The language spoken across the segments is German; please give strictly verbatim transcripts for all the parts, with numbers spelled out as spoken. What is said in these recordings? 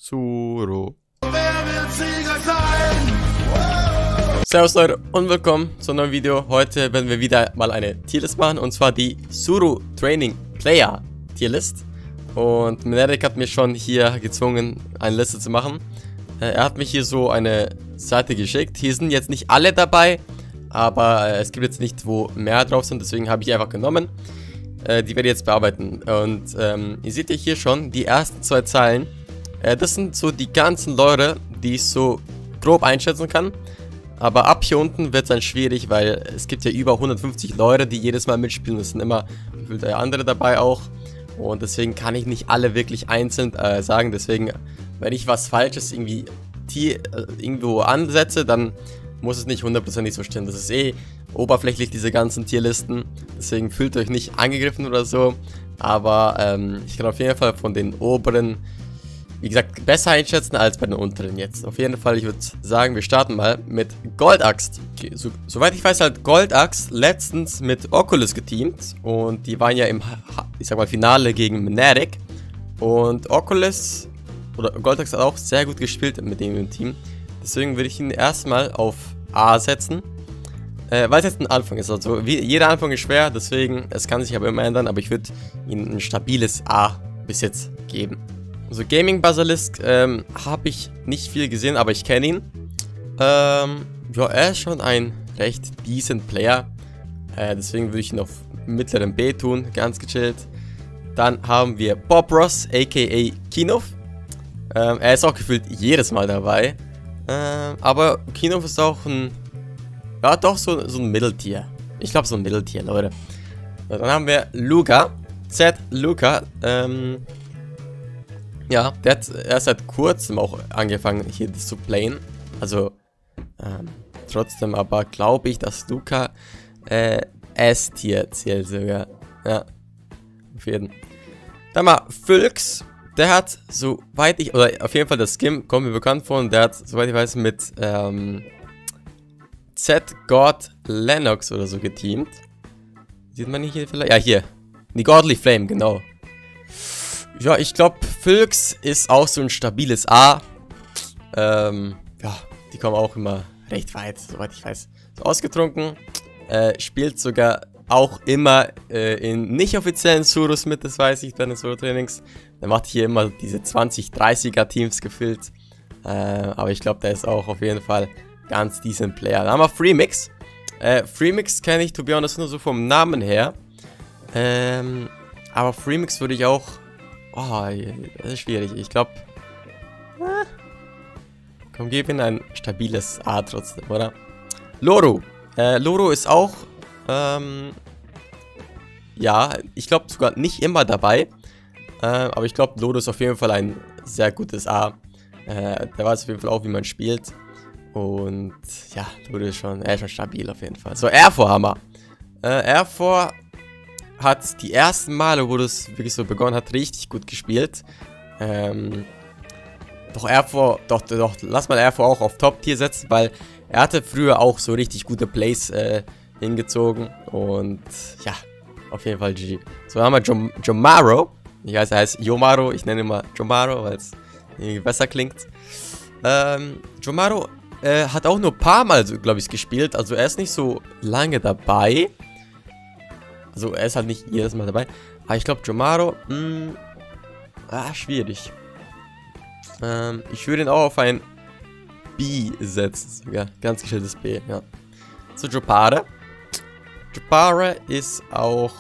Suro. Servus Leute und willkommen zu einem neuen Video. Heute werden wir wieder mal eine Tierlist machen, und zwar die Suro Training Player Tierlist. Und Menerik hat mich schon hier gezwungen, eine Liste zu machen. Er hat mich hier so eine Seite geschickt. Hier sind jetzt nicht alle dabei, aber es gibt jetzt nicht, wo mehr drauf sind, deswegen habe ich einfach genommen. Äh, die werde ich jetzt bearbeiten. Und ähm, ihr seht ja hier schon die ersten zwei Zeilen. Äh, das sind so die ganzen Leute, die ich so grob einschätzen kann. Aber ab hier unten wird es dann schwierig, weil es gibt ja über hundertfünfzig Leute, die jedes Mal mitspielen. Es sind immer gefühlt andere dabei auch. Und deswegen kann ich nicht alle wirklich einzeln äh, sagen. Deswegen, wenn ich was Falsches irgendwie Tier, äh, irgendwo ansetze, dann muss es nicht hundertprozentig so stimmen. Das ist eh oberflächlich, diese ganzen Tierlisten. Deswegen fühlt euch nicht angegriffen oder so. Aber ähm, ich kann auf jeden Fall von den oberen, wie gesagt, besser einschätzen als bei den unteren jetzt. Auf jeden Fall, ich würde sagen, wir starten mal mit Goldaxt. Okay, so, soweit ich weiß, hat Goldaxt letztens mit Oculus geteamt. Und die waren ja im, ich sag mal, Finale gegen Menerik. Und Oculus, oder Goldaxt hat auch sehr gut gespielt mit dem im Team. Deswegen würde ich ihn erstmal auf A setzen. Äh, weil es jetzt ein Anfang ist. Also wie, jeder Anfang ist schwer, deswegen, es kann sich aber immer ändern. Aber ich würde ihm ein stabiles A bis jetzt geben. Also Gaming Basilisk ähm, habe ich nicht viel gesehen, aber ich kenne ihn. Ähm, ja, er ist schon ein recht decent Player. Äh, deswegen würde ich ihn auf mittleren B tun, ganz gechillt. Dann haben wir Bob Ross, aka Kinov. Ähm, er ist auch gefühlt jedes Mal dabei. Ähm, aber Kinov ist auch ein, ja doch so, so ein Mitteltier. Ich glaube so ein Mitteltier, Leute. So, dann haben wir Luca, Z Luca. Ähm, Ja, der hat erst seit kurzem auch angefangen hier das zu playen. Also, ähm, trotzdem aber glaube ich, dass Luca äh, S-Tier zählt sogar. Ja, auf jeden Fall. Dann mal Fülks. Der hat, soweit ich, oder auf jeden Fall das Skin kommt mir bekannt vor. Und der hat, soweit ich weiß, mit ähm, Z-God Lennox oder so geteamt. Sieht man hier vielleicht? Ja, hier. Die Godly Flame, genau. Ja, ich glaube, Fülks ist auch so ein stabiles A. Ähm, ja, die kommen auch immer recht weit, soweit ich weiß. So ausgetrunken. Äh, spielt sogar auch immer äh, in nicht offiziellen Suros mit, das weiß ich, bei den Suro-Trainings. Der macht hier immer diese zwanzig dreißiger Teams gefüllt. Äh, aber ich glaube, der ist auch auf jeden Fall ganz decent Player. Dann haben wir Freemix. Äh, Freemix kenne ich, to be honest, nur so vom Namen her. Ähm, aber Freemix würde ich auch... Oh, das ist schwierig. Ich glaube... Ah, komm, gib ihm ein stabiles A trotzdem, oder? Loro. Äh, Loro ist auch... Ähm, ja, ich glaube sogar nicht immer dabei. Äh, aber ich glaube, Loro ist auf jeden Fall ein sehr gutes A. Äh, der weiß auf jeden Fall auch, wie man spielt. Und ja, Loro ist schon, er ist schon stabil auf jeden Fall. So, Airfor haben wir. Äh, Airfor... hat die ersten Male, wo das wirklich so begonnen hat, richtig gut gespielt. Ähm, doch Airfor, doch, doch, lass mal Airfor auch auf Top-Tier setzen, weil er hatte früher auch so richtig gute Plays äh, hingezogen. Und ja, auf jeden Fall G G. So, dann haben wir Jom Jomaro. Ich weiß, er heißt Jomaro, ich nenne ihn immer Jomaro, weil es irgendwie besser klingt. Ähm, Jomaro äh, hat auch nur ein paar Mal, so, glaube ich, gespielt. Also er ist nicht so lange dabei. Also er ist halt nicht jedes Mal dabei. Aber ich glaube, Jomaro, mh, ah, schwierig. Ähm, ich würde ihn auch auf ein B setzen. Sogar. Ganz geschiltes B, ja. So, Jopare. Jopare ist auch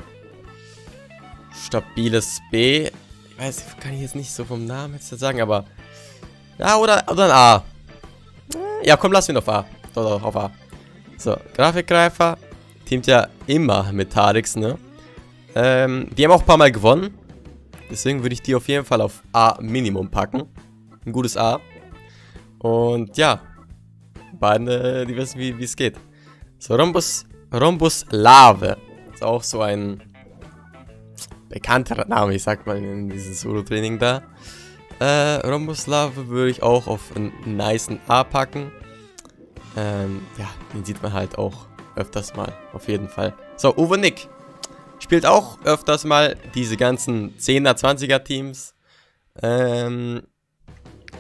stabiles B. Ich weiß, kann ich jetzt nicht so vom Namen jetzt sagen, aber... Ja, oder, oder ein A. Ja, komm, lass ihn auf A. Doch, doch, auf A. So, Grafikgreifer. Teamt ja immer mit Tarix, ne? Ähm, die haben auch ein paar Mal gewonnen. Deswegen würde ich die auf jeden Fall auf A Minimum packen. Ein gutes A. Und ja. Beide, die wissen, wie es geht. So, Rhombus, Rhombus Lave. Ist auch so ein bekannter Name, ich sag mal, in diesem Solo-Training da. Äh, Rhombus Lave würde ich auch auf einen nicen A packen. Ähm, ja, den sieht man halt auch öfters mal, auf jeden Fall. So, Uwe Nick. Spielt auch öfters mal diese ganzen zehner, zwanziger Teams. Ähm,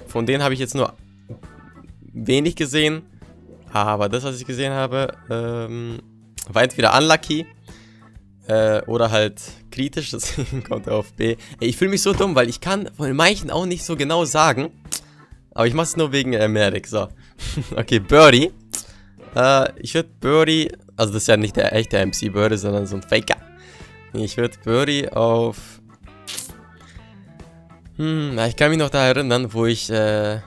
von denen habe ich jetzt nur wenig gesehen. Aber das, was ich gesehen habe, ähm, war entweder unlucky äh, oder halt kritisch. Deswegen kommt er auf B. Ey, ich fühle mich so dumm, weil ich kann von den manchen auch nicht so genau sagen. Aber ich mache es nur wegen äh, Merrick. So. Okay, Birdie. Äh, ich würde Birdie, also das ist ja nicht der echte M C Birdie, sondern so ein Faker. Ich würde Birdie auf... Hm, ich kann mich noch da erinnern, wo ich, äh...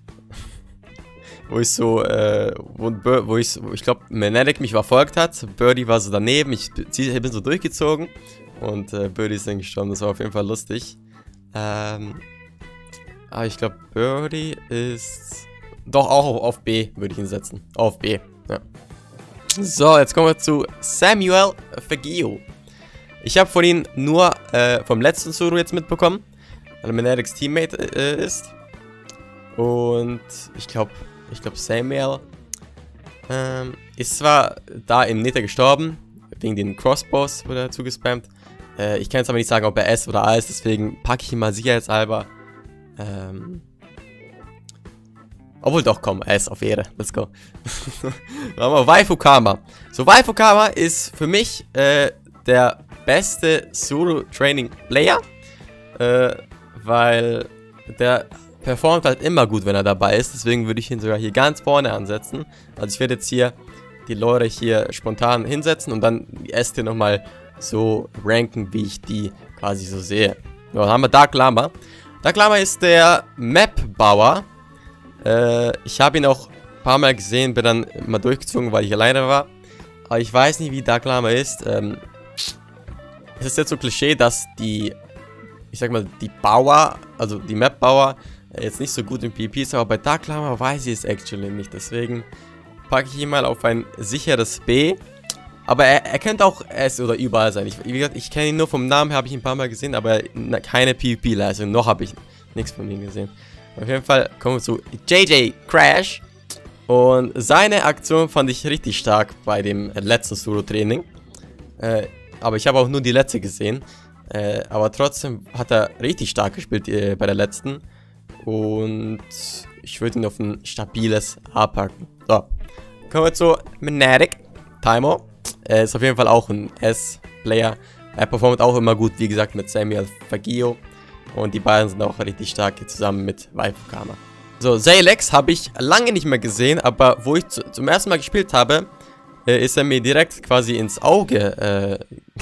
wo ich so, äh... Wo, wo ich, wo ich glaube, Merrick mich verfolgt hat. Birdie war so daneben, ich bin so durchgezogen. Und äh, Birdie ist dann gestorben, das war auf jeden Fall lustig. Ähm... Aber ich glaube, Birdie ist... Doch, auch auf B würde ich ihn setzen. Auf B, ja. So, jetzt kommen wir zu Samuel Fagio. Ich habe von ihm nur äh, vom letzten Suru jetzt mitbekommen, weil er Merricks Teammate äh, ist. Und ich glaube, ich glaube Samuel ähm, ist zwar da im Nether gestorben, wegen den Crossbows wurde er zugespammt. Äh, ich kann jetzt aber nicht sagen, ob er S oder A ist, deswegen packe ich ihn mal sicherheitshalber. Ähm... Obwohl doch, komm, S auf Ehre. Let's go. Machen wir Waifukama. So, Waifukama ist für mich äh, der beste Suru-Training-Player. Äh, weil der performt halt immer gut, wenn er dabei ist. Deswegen würde ich ihn sogar hier ganz vorne ansetzen. Also ich werde jetzt hier die Leute hier spontan hinsetzen und dann die S T nochmal so ranken, wie ich die quasi so sehe. So, dann haben wir Dark Llama. Dark Llama ist der Map-Bauer. Äh, ich habe ihn auch ein paar Mal gesehen, bin dann mal durchgezogen, weil ich alleine war. Aber ich weiß nicht, wie Dark Llama ist. Ähm, es ist jetzt so Klischee, dass die, ich sag mal, die Bauer, also die Map-Bauer, äh, jetzt nicht so gut im PvP ist. Aber bei Dark Llama weiß ich es actually nicht. Deswegen packe ich ihn mal auf ein sicheres B. Aber er, er könnte auch S oder überall sein. Ich, wie gesagt, ich kenne ihn nur vom Namen, habe ich ihn ein paar Mal gesehen, aber keine PvP-Leistung. Noch habe ich nichts von ihm gesehen. Auf jeden Fall kommen wir zu J J Crash. Und seine Aktion fand ich richtig stark bei dem letzten Solo-Training. Äh, aber ich habe auch nur die letzte gesehen. Äh, aber trotzdem hat er richtig stark gespielt äh, bei der letzten. Und ich würde ihn auf ein stabiles A packen. So, kommen wir zu Merrick. Timo. Er ist auf jeden Fall auch ein S-Player. Er performt auch immer gut, wie gesagt, mit Samuel Fagio. Und die beiden sind auch richtig stark hier zusammen mit Waifukama. So, Zalex habe ich lange nicht mehr gesehen, aber wo ich zu, zum ersten Mal gespielt habe, äh, ist er mir direkt quasi ins Auge äh,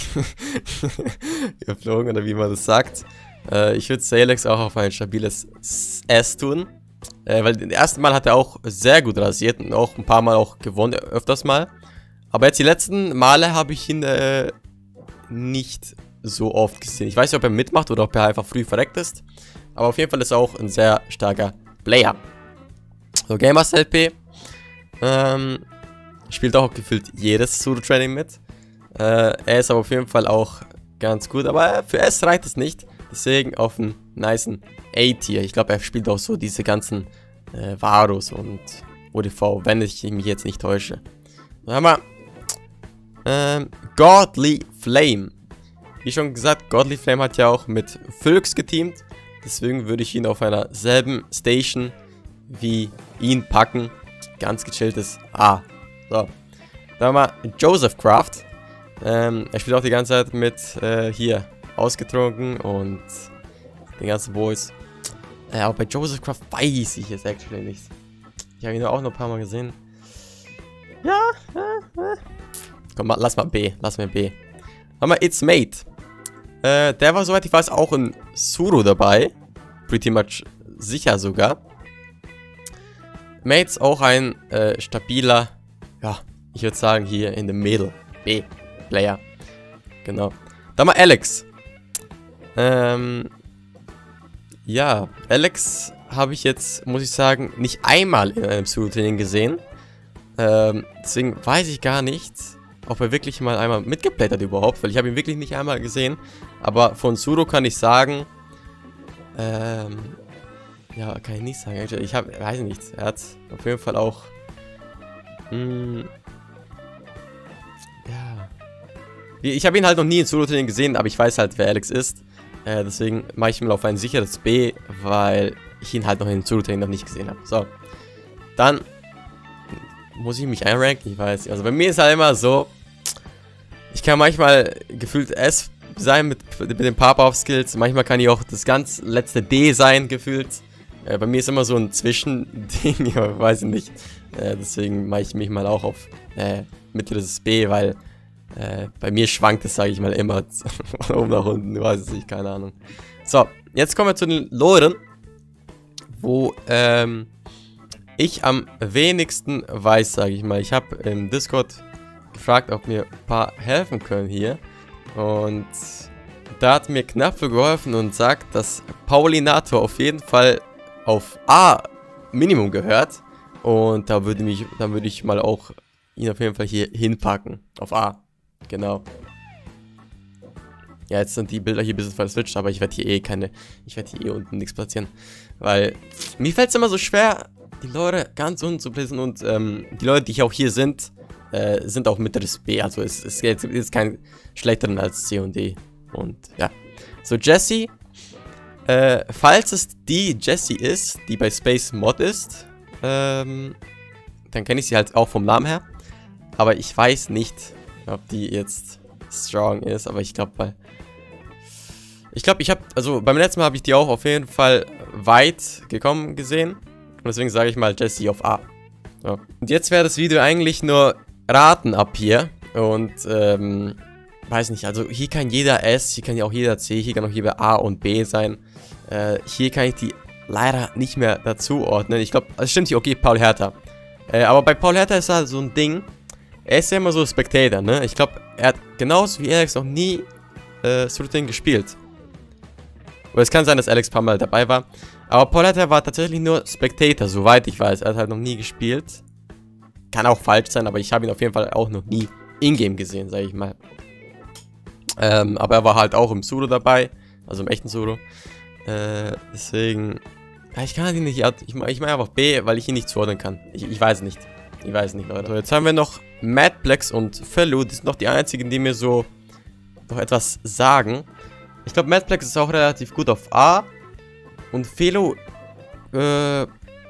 geflogen, oder wie man das sagt. Äh, ich würde Zalex auch auf ein stabiles S tun. Äh, weil das erste Mal hat er auch sehr gut rasiert und auch ein paar Mal auch gewonnen, öfters mal. Aber jetzt die letzten Male habe ich ihn äh, nicht so oft gesehen. Ich weiß nicht, ob er mitmacht oder ob er einfach früh verreckt ist. Aber auf jeden Fall ist er auch ein sehr starker Player. So, Gamers L P. Ähm, spielt auch gefühlt jedes Solo-Training mit. Äh, er ist aber auf jeden Fall auch ganz gut. Aber für S reicht es nicht. Deswegen auf einen nicen A-Tier. Ich glaube, er spielt auch so diese ganzen äh, Varus und O D V, wenn ich mich jetzt nicht täusche. Dann haben wir ähm, Godly Flame. Wie schon gesagt, Godly Flame hat ja auch mit Fülx geteamt. Deswegen würde ich ihn auf einer selben Station wie ihn packen. Ganz gechilltes A. So. Dann haben wir Joseph Craft. Ähm, er spielt auch die ganze Zeit mit äh, hier ausgetrunken und den ganzen Boys. Äh, aber bei Joseph Craft weiß ich jetzt actually nicht. Ich habe ihn auch noch ein paar Mal gesehen. Ja, äh, äh. Komm, mal, lass mal B. Lass mal B. Haben wir It's Mate. Äh, der war, soweit ich weiß, auch in Suru dabei. Pretty much sicher sogar. Mates auch ein äh, stabiler, ja, ich würde sagen hier in the middle. B-Player. Genau. Dann mal Alex. Ähm, ja, Alex habe ich jetzt, muss ich sagen, nicht einmal in einem Suru-Training gesehen. Ähm, deswegen weiß ich gar nicht, ob er wirklich mal einmal mitgeplayt hat überhaupt, weil ich habe ihn wirklich nicht einmal gesehen. Aber von Suru kann ich sagen, ähm, ja, kann ich nicht sagen. Ich habe, weiß nicht, er hat auf jeden Fall auch, mh, ja, ich habe ihn halt noch nie in Solo-Training gesehen, aber ich weiß halt, wer Alex ist. Äh, deswegen mache ich mal auf ein sicheres B, weil ich ihn halt noch in Solo-Training noch nicht gesehen habe. So, dann muss ich mich einranken, ich weiß nicht. Also bei mir ist halt immer so, ich kann manchmal gefühlt S sein mit, mit den Pop-Off-Skills, manchmal kann ich auch das ganz letzte D sein, gefühlt. Äh, bei mir ist immer so ein Zwischending, ich weiß nicht. Äh, deswegen mache ich mich mal auch auf äh, mittleres B, weil äh, bei mir schwankt es, sage ich mal, immer von oben nach unten, ich weiß es nicht, keine Ahnung. So, jetzt kommen wir zu den Loren, wo ähm, ich am wenigsten weiß, sage ich mal. Ich habe im Discord gefragt, ob mir ein paar helfen können hier. Und da hat mir Knapfe geholfen und sagt, dass Paulinator auf jeden Fall auf A Minimum gehört. Und da würde mich, dann würde ich mal auch ihn auf jeden Fall hier hinpacken. Auf A. Genau. Ja, jetzt sind die Bilder hier ein bisschen verswitcht, aber ich werde hier eh keine, ich werde hier eh unten nichts platzieren. Weil mir fällt es immer so schwer, die Leute ganz unten zu placen und ähm, die Leute, die auch hier sind, äh, sind auch mittleres B. Also es, es ist jetzt kein schlechteren als C und D. Und ja. So, Jessie. Äh, falls es die Jessie ist, die bei Space Mod ist, ähm, dann kenne ich sie halt auch vom Namen her. Aber ich weiß nicht, ob die jetzt strong ist. Aber ich glaube, weil ich glaube, ich habe, also beim letzten Mal habe ich die auch auf jeden Fall weit gekommen gesehen. Und deswegen sage ich mal Jessie auf A. So. Und jetzt wäre das Video eigentlich nur Raten ab hier. Und, ähm, weiß nicht, also hier kann jeder S, hier kann ja auch jeder C, hier kann auch jeder A und B sein. Äh, hier kann ich die leider nicht mehr dazu ordnen. Ich glaube, das stimmt hier, okay, Paul Hertha. Äh, aber bei Paul Hertha ist halt so ein Ding. Er ist ja immer so Spectator, ne? Ich glaube, er hat genauso wie Alex noch nie äh, Solo-Training gespielt. Oder es kann sein, dass Alex ein paar Mal dabei war. Aber Paul Hertha war tatsächlich nur Spectator, soweit ich weiß. Er hat halt noch nie gespielt. Kann auch falsch sein, aber ich habe ihn auf jeden Fall auch noch nie in-game gesehen, sage ich mal. Ähm, aber er war halt auch im Solo dabei. Also im echten Solo. Äh, deswegen... Ja, ich kann ihn nicht... Ich mache ich mach einfach B, weil ich ihn nicht zuordnen kann. Ich, ich weiß nicht. Ich weiß nicht, Leute. So, jetzt haben wir noch Madplex und Fellow. Die sind noch die einzigen, die mir so noch etwas sagen. Ich glaube, Madplex ist auch relativ gut auf A. Und Fellow... Äh...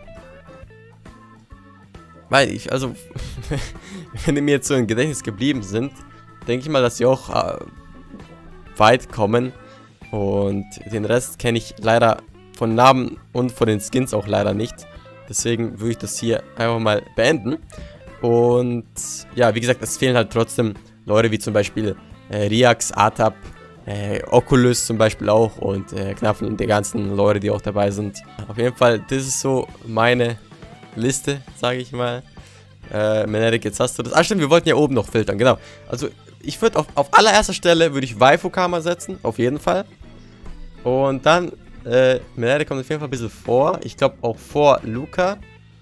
Weil ich, also... wenn die mir jetzt so im Gedächtnis geblieben sind, denke ich mal, dass sie auch äh, weit kommen. Und den Rest kenne ich leider von Namen und von den Skins auch leider nicht. Deswegen würde ich das hier einfach mal beenden. Und ja, wie gesagt, es fehlen halt trotzdem Leute wie zum Beispiel äh, Riax, Atap, äh, Oculus zum Beispiel auch und äh, Knaffen und die ganzen Leute, die auch dabei sind. Auf jeden Fall, das ist so meine Liste, sage ich mal. Äh, Menerik, jetzt hast du das. Ah, stimmt, wir wollten ja oben noch filtern, genau. Also, ich würde auf, auf allererster Stelle würde ich Waifukama setzen, auf jeden Fall. Und dann, äh, Menerik kommt auf jeden Fall ein bisschen vor. Ich glaube auch vor Luca.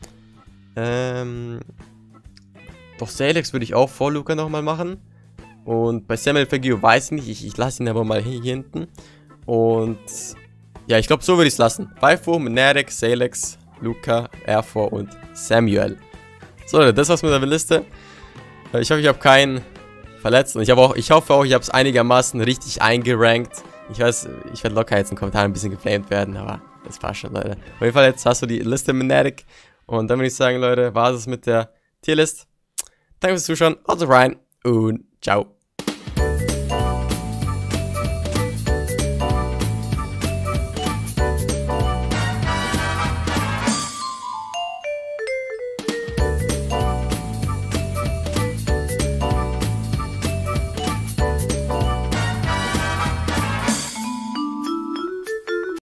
Ähm, doch Salex würde ich auch vor Luca nochmal machen. Und bei Samuel Fagio weiß ich nicht, ich, ich lasse ihn aber mal hier hinten. Und ja, ich glaube, so würde ich es lassen. Waifu, Menerik, Salex, Luca, Erfor und Samuel. So, das war's mit der Liste. Ich hoffe, ich habe keinen verletzt. Und ich, auch, ich hoffe auch, ich habe es einigermaßen richtig eingerankt. Ich weiß, ich werde locker jetzt in den Kommentaren ein bisschen geflamed werden, aber das passt schon, Leute. Auf jeden Fall, jetzt hast du die Liste mit Menerik. Und dann würde ich sagen, Leute, war es mit der Tierlist. Danke fürs Zuschauen, haut rein und ciao.